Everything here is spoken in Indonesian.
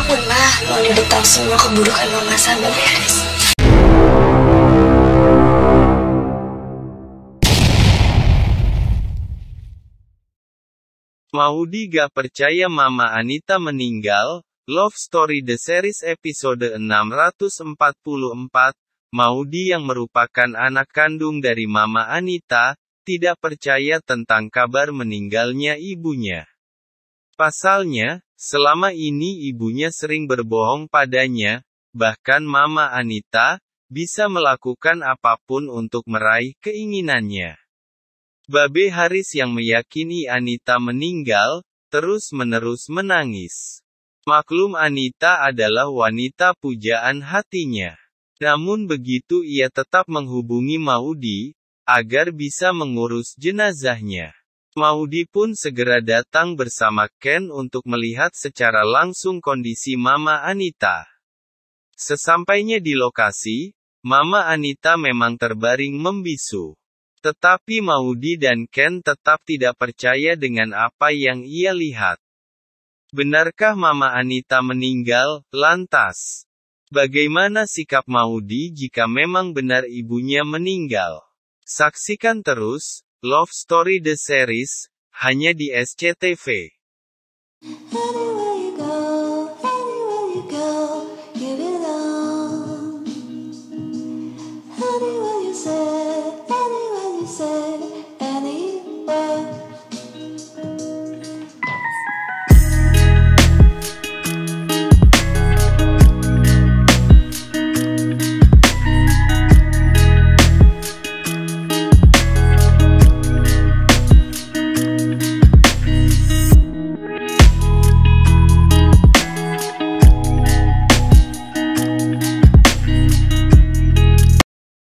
Ampun, Ma. Maudi udah tahu semua keburukan Mama sama Haris. Maudi gak percaya Mama Anita meninggal. Love Story The Series episode 644. Maudi yang merupakan anak kandung dari Mama Anita, tidak percaya tentang kabar meninggalnya ibunya. Pasalnya, selama ini ibunya sering berbohong padanya, bahkan Mama Anita bisa melakukan apapun untuk meraih keinginannya. Babe Haris yang meyakini Anita meninggal, terus-menerus menangis. Maklum Anita adalah wanita pujaan hatinya. Namun begitu ia tetap menghubungi Maudi, agar bisa mengurus jenazahnya. Maudi pun segera datang bersama Ken untuk melihat secara langsung kondisi Mama Anita. Sesampainya di lokasi, Mama Anita memang terbaring membisu. Tetapi Maudi dan Ken tetap tidak percaya dengan apa yang ia lihat. Benarkah Mama Anita meninggal? Lantas, bagaimana sikap Maudi jika memang benar ibunya meninggal? Saksikan terus Love Story The Series hanya di SCTV.